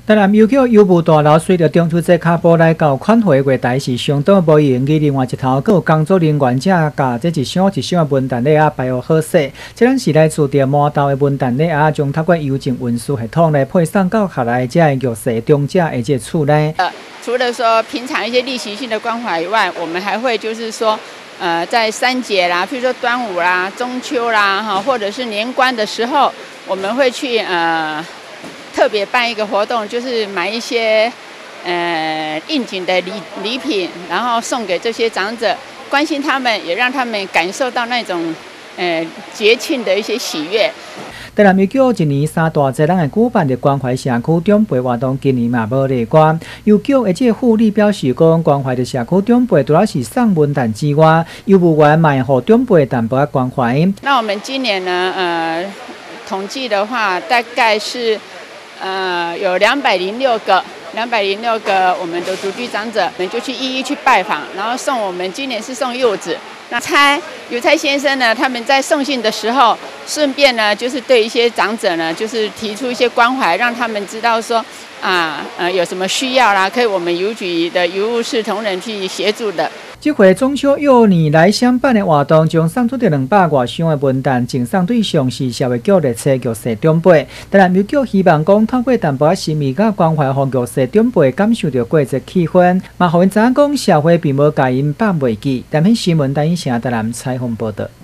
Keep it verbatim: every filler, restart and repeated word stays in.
台南邮局邮务大楼随着中秋节卡步来到款回月台是相当无容易，另外一头阁有工作人员者甲这一箱一箱的文旦粒仔摆好好势。这咱是来自着麻豆的文旦粒仔，将透过邮政运输系统来配送到客来这的玉石中者的这厝内。 呃，除了说平常一些例行性的关怀以外，我们还会就是说，呃，在三节啦，譬如说端午啦、中秋啦，哈，或者是年关的时候，我们会去呃。特别办一个活动，就是买一些呃应景的礼礼品，然后送给这些长者，关心他们，也让他们感受到那种呃节庆的一些喜悦。 台南邮局一年三大节，咱会举办的关怀社区长辈活动，今年嘛无例外。邮局的这个副理表示讲，关怀的社区长辈除了是送文旦之外，邮务员嘛会给长辈淡薄仔关怀。 那我们今年呢，呃，统计的话，大概是。呃，有两百零六个，两百零六个我们的独居长者，我们就去一一去拜访，然后送我们今年是送柚子。那猜邮差先生呢，他们在送信的时候，顺便呢，就是对一些长者呢，就是提出一些关怀，让他们知道说啊，呃，有什么需要啦，可以我们邮局的邮务室同仁去协助的。 这回中秋幼年来相办的活动，将送出的两百外箱的文旦，赠送对象是社会局列车玉石长辈。当然，邮局希望讲透过淡薄仔心意甲关怀，让玉石长辈感受到过节气氛，嘛，互因知影讲社会并无甲因放袂记。但迄新闻单一城台南采访报道。